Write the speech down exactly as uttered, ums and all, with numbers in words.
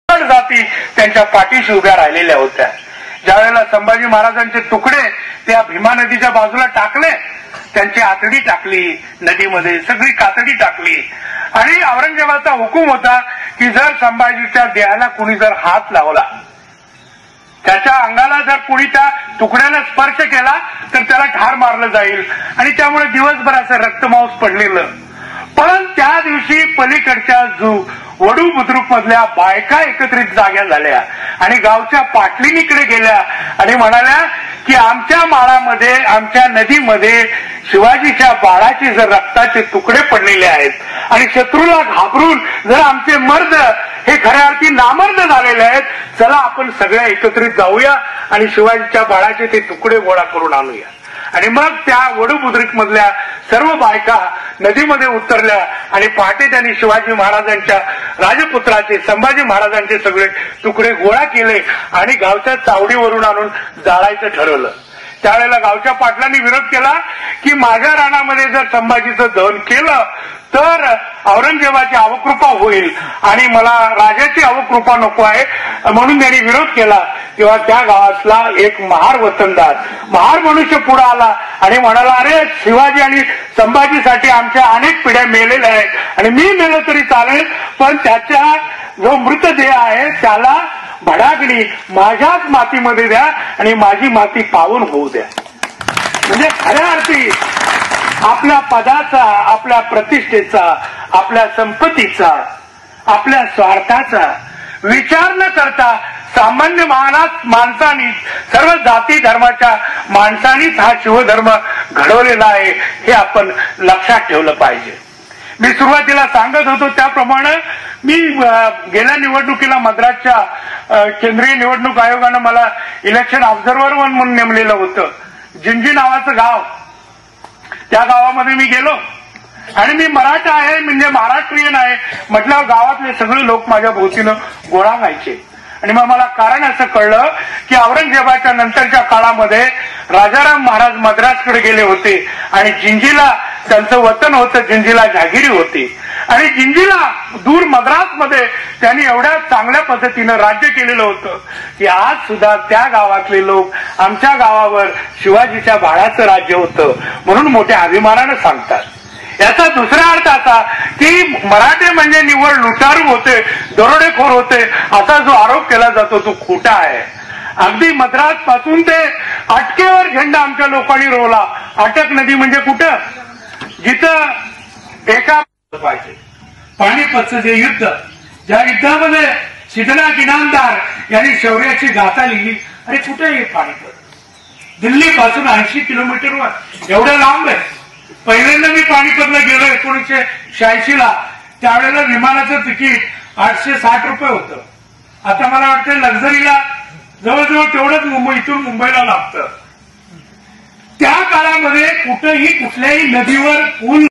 जाती त्यांच्या पाठीशी उभ्या राहिलेल्या होत्या। ज्यावेळेला संभाजी महाराजांचे तुकडे त्या भीमा नदीच्या बाजूला टाकले, त्यांची आतडी टाकली नदीमध्ये, सगळी कातडी टाकली आणि औरंगजेबाचा हुकूम होता की जर संभाजीच्या देहाला कुणी जर हात लावला, त्याच्या अंगाला जर कुणी त्या तुकड्याने स्पर्श केला तर त्याला ठार मारलं जाईल आणि त्यामुळे दिवसभर असं रक्तमांस पडलेलं। पण त्या दिवशी पलीकडच्या जो वडू बुद्रुक मधल्या बायका एकत्रित जाग्या झाल्या आणि गावच्या पाटलिनीकडे गेल्या आणि म्हणाल्या की आमच्या माळामध्ये, आमच्या नदीमध्ये शिवाजीच्या बाळाचे जर रक्ताचे तुकडे पडलेले आहेत आणि शत्रूला घाबरून जर आमचे मर्द हे खऱ्या अर्थी नामर्द झालेले आहेत, चला आपण सगळ्या एकत्रित जाऊया आणि शिवाजीच्या बाळाचे ते तुकडे गोळा करून आणूया। आणि मग त्या वडूबुद्रुक मधल्या सर्व बायका नदीमध्ये उतरल्या आणि पहाटे त्यांनी शिवाजी महाराजांच्या राजपुत्राचे, संभाजी महाराजांचे सगळे तुकडे गोळा केले आणि गावच्या चावडीवरून आणून जाळायचं ठरवलं। त्यावेळेला गावच्या पाटलांनी विरोध केला की माझ्या राणामध्ये जर संभाजीचं दहन केलं तर औरंगजेबाची अवकृपा होईल आणि मला राजाची अवकृपा नको आहे, म्हणून त्यांनी विरोध केला। तेव्हा त्या गावातला एक महार वतनदार, महार मनुष्य पुढे आला आणि म्हणाला, अरे शिवाजी आणि संभाजीसाठी आमच्या अनेक पिढ्या मेलेल्या आहेत आणि मी मेलो तरी चालेल, पण त्याच्या जो मृतदेह आहे त्याला भडागणी माझ्याच मातीमध्ये द्या आणि माझी माती पावन होऊ द्या। म्हणजे खऱ्या अर्थी आपल्या पदाचा, आपल्या प्रतिष्ठेचा, आपल्या संपत्तीचा, आपल्या स्वार्थाचा विचार न करता सामान्य मानात माणसांनी, सर्व जाती धर्माच्या माणसांनीच हा शिवधर्म घडवलेला आहे हे आपण लक्षात ठेवलं पाहिजे। मी सुरुवातीला सांगत होतो त्याप्रमाणे मी गेल्या निवडणुकीला मद्रासच्या केंद्रीय निवडणूक आयोगानं मला इलेक्शन ऑब्झर्व्हर म्हणून नेमलेलं होतं। जिंजी नावाचं गाव, त्या गावामध्ये मी गेलो आणि मी मराठा आहे म्हणजे महाराष्ट्रीयन आहे म्हटल्यावर गावातले सगळे लोक माझ्या भोवतीनं गोळा व्हायचे आणि मग मला कारण असं कळलं की औरंगजेबाच्या नंतरच्या काळामध्ये राजाराम महाराज मद्रासकडे गेले होते आणि जिंजीला त्यांचं वतन होतं, जिंजीला जहागिरी होती आणि जिंजीला दूर मद्रासमध्ये त्यांनी एवढ्या चांगल्या पद्धतीनं राज्य केलेलं होतं की आज सुद्धा त्या गावातले लोक आमच्या गावावर शिवाजीच्या बाळाचं राज्य होतं म्हणून मोठ्या अभिमानानं सांगतात। याचा दुसरा अर्थ असा की मराठे म्हणजे निव्वळ लुटारू होते, दरोडेखोर होते असा जो आरोप केला जातो तो खोटा आहे। अगदी मद्रास पासून ते अटकेवर झेंडा आमच्या लोकांनी रोवला। अटक नदी म्हणजे कुठं, जिथं एका पाहिजे पानिपतचं जे युद्ध, ज्या युद्धामध्ये सिद्धनाथ इनामदार यांनी शौर्याची गाथा लिहिली, अरे कुठे आहे पानिपत? दिल्ली पासून ऐंशी किलोमीटरवर एवढं लांब आहे। पहिल्यांदा मी पानिपतला गेलो एकोणीसशे शहाऐंशी ला, त्यावेळेला विमानाचं तिकीट आठशे साठ रुपये होतं। आता मला वाटतं लक्झरीला जवळजवळ तेवढंच मुंबई, इथून मुंबईला लागतं। त्या काळामध्ये कुठेही कुठल्याही नदीवर पूल